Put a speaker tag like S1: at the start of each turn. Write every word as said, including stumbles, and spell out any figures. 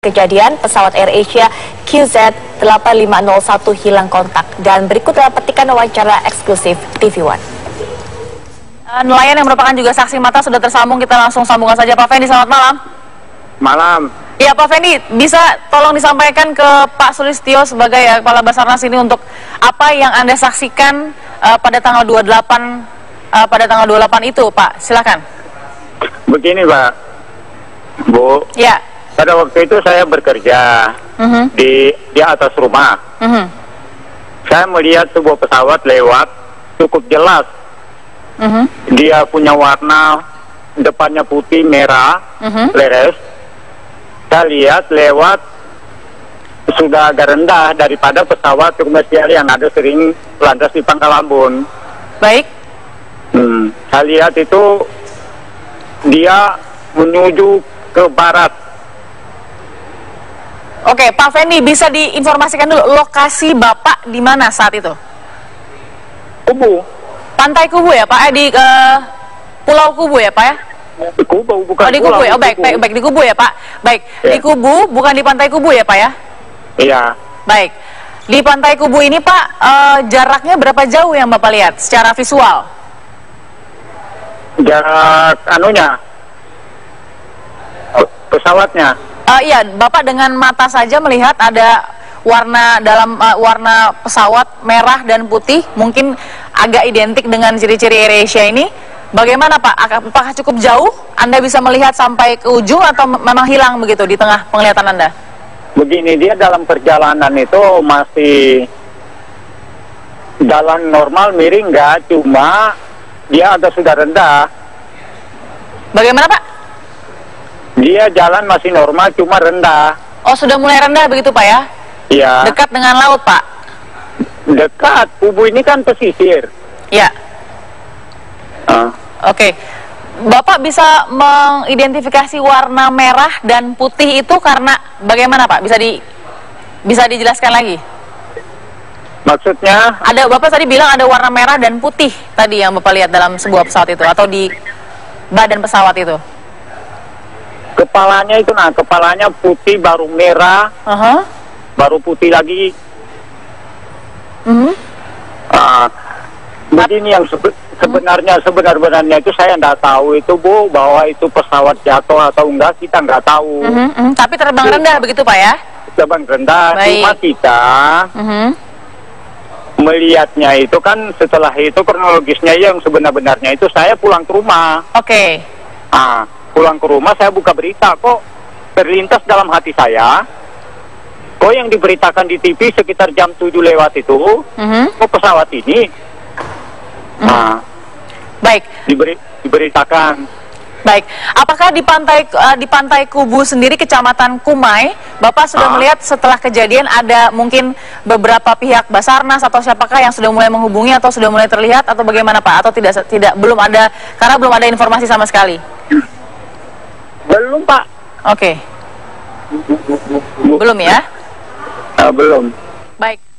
S1: Kejadian pesawat AirAsia Q Z delapan lima nol satu hilang kontak. Dan berikut adalah petikan wawancara eksklusif T V One.
S2: Nelayan yang merupakan juga saksi mata sudah tersambung, kita langsung sambungkan saja. Pak Fendi, selamat malam.
S3: Malam.
S2: Ya Pak Fendi, bisa tolong disampaikan ke Pak Sulistyo sebagai ya, Kepala Basarnas ini untuk apa yang Anda saksikan uh, pada tanggal dua puluh delapan uh, pada tanggal dua puluh delapan itu, Pak. Silakan.
S3: Begini, Pak. Bu.
S2: Ya.
S3: Pada waktu itu saya bekerja uh-huh. di di atas rumah. Uh-huh. Saya melihat sebuah pesawat lewat cukup jelas. Uh-huh. Dia punya warna depannya putih merah, uh-huh. leres. Saya lihat lewat sudah agak rendah daripada pesawat komersial yang ada sering landas di Pangkal Ambon.
S2: Baik.
S3: Hmm, saya lihat itu dia menuju ke barat.
S2: Oke, Pak Fendi, bisa diinformasikan dulu lokasi Bapak di mana saat itu?
S3: Kubu.
S2: Pantai Kubu ya, Pak? Eh, di uh, Pulau Kubu ya, Pak ya?
S3: Di Kubu, bukan
S2: oh, di Kubu ya? Oh, baik, baik, baik, di Kubu ya, Pak? Baik, ya. Di Kubu, bukan di Pantai Kubu ya, Pak ya?
S3: Iya.
S2: Baik. Di Pantai Kubu ini, Pak, uh, jaraknya berapa jauh yang Bapak lihat secara visual?
S3: Jarak anunya? Pesawatnya?
S2: Uh, iya, Bapak dengan mata saja melihat ada warna dalam uh, warna pesawat merah dan putih, mungkin agak identik dengan ciri-ciri AirAsia ini. Bagaimana Pak? Apakah cukup jauh? Anda bisa melihat sampai ke ujung atau memang hilang begitu di tengah penglihatan Anda?
S3: Begini, dia dalam perjalanan itu masih jalan normal, miring nggak, cuma dia agak sudah rendah.
S2: Bagaimana Pak?
S3: Dia jalan masih normal, cuma rendah.
S2: Oh, sudah mulai rendah begitu Pak ya?
S3: Iya.
S2: Dekat dengan laut Pak?
S3: Dekat, Kubu ini kan pesisir.
S2: Ya.
S3: Uh.
S2: Oke. Bapak bisa mengidentifikasi warna merah dan putih itu karena bagaimana Pak? Bisa di bisa dijelaskan lagi?
S3: Maksudnya?
S2: Ada, Bapak tadi bilang ada warna merah dan putih tadi yang Bapak lihat dalam sebuah pesawat itu atau di badan pesawat itu?
S3: Kepalanya itu, nah kepalanya putih baru merah, uh-huh. baru putih lagi. Uh-huh. uh, begini yang sebe sebenarnya sebenar-benarnya itu saya nggak tahu itu Bu, bahwa itu pesawat jatuh atau enggak, kita nggak tahu. Uh-huh. Uh-huh. Tapi
S2: terbang rendah begitu Pak ya?
S3: Terbang rendah. Baik. Cuma kita uh-huh. melihatnya itu kan setelah itu kronologisnya yang sebenar-benarnya itu saya pulang ke rumah. Oke. Okay. Ah. Pulang ke rumah saya buka berita, kok terlintas dalam hati saya, kok yang diberitakan di T V sekitar jam tujuh lewat itu, uh-huh. kok pesawat ini, uh-huh. nah,
S2: baik,
S3: diberi, diberitakan.
S2: Baik, apakah di pantai uh, di pantai Kubu sendiri Kecamatan Kumai, Bapak sudah uh. melihat setelah kejadian ada mungkin beberapa pihak Basarnas atau siapakah yang sudah mulai menghubungi atau sudah mulai terlihat atau bagaimana Pak? Atau tidak tidak belum ada karena belum ada informasi sama sekali?
S3: Belum Pak.
S2: Oke. Okay. Belum ya?
S3: Uh, belum.
S2: Baik.